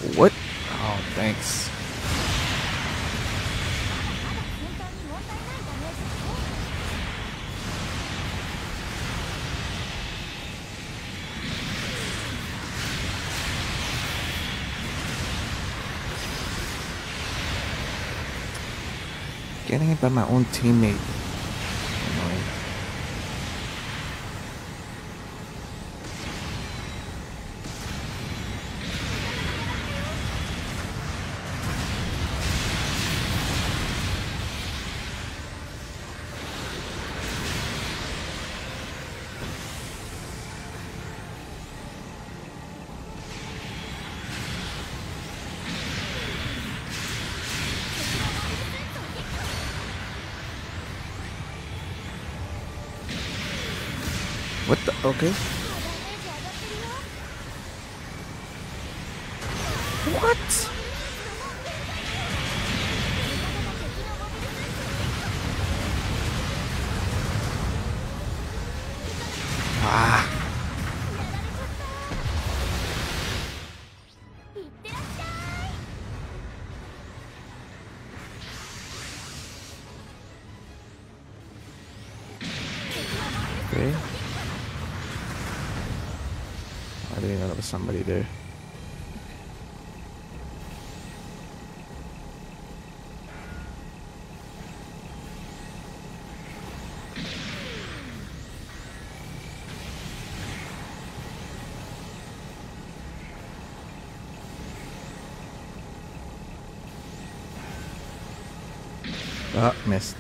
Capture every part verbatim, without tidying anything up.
What? Oh, thanks. Getting it by my own teammate. Annoying. What the? Okay. What? Ah. Okay. I didn't know there was somebody there. Ah, missed.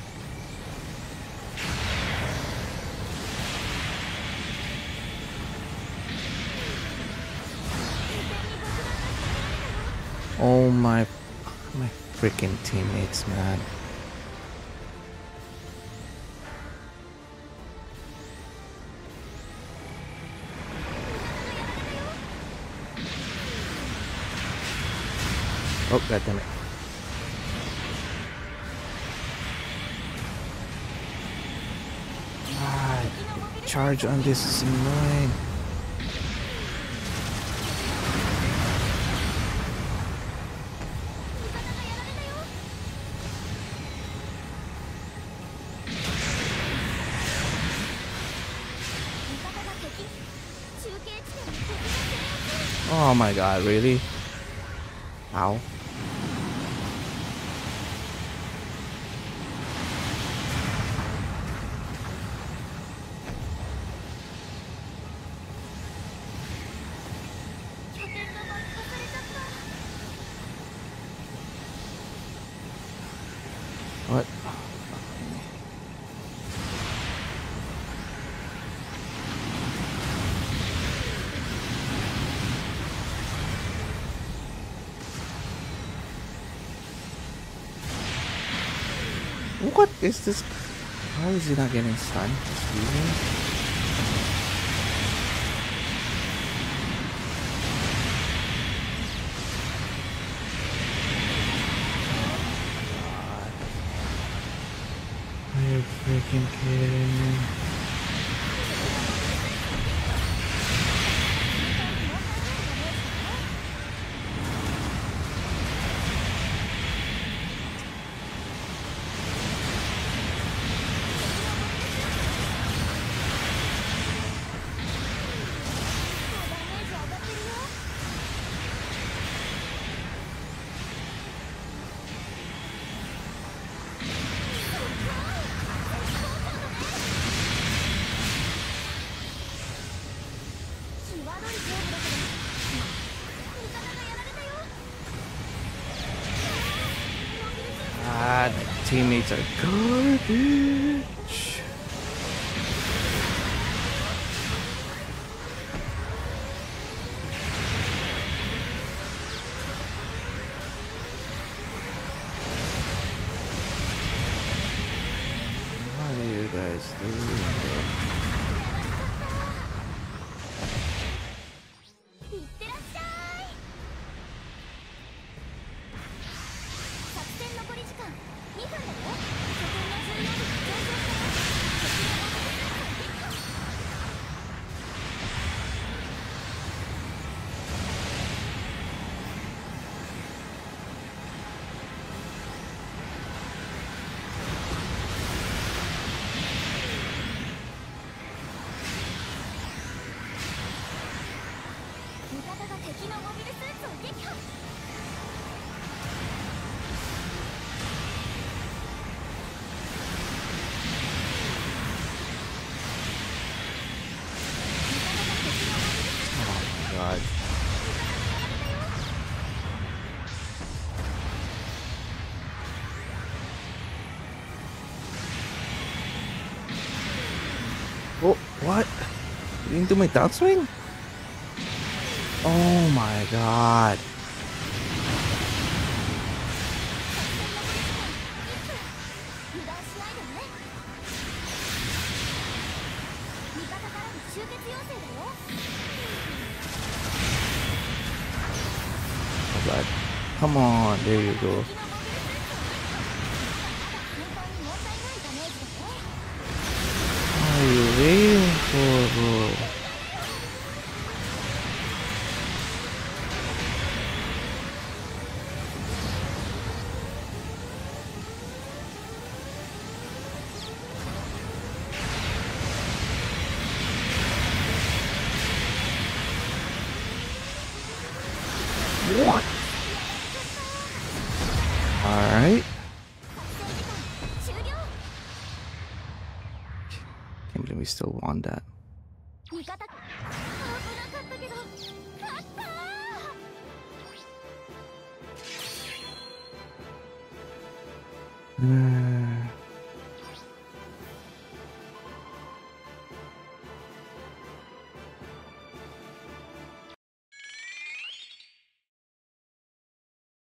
Oh my, my freaking teammates, man. Oh, god damn it. God, charge on this is annoying. Oh my god, really? Ow. What? What is this? How is he not getting stunned? Excuse me? God. Are you freaking kidding me? God, my teammates are garbage. What are you guys doing? Into my downswing? Oh my god. Oh god. Come on, there you go. What are you waiting for, bro? What? Alright. Can't believe we still won that. Uh,